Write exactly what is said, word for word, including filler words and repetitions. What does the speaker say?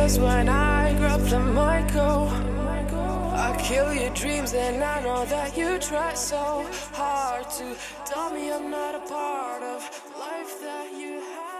Cause when I grab the mic, oh, I kill your dreams, and I know that you try so hard to tell me I'm not a part of life that you have.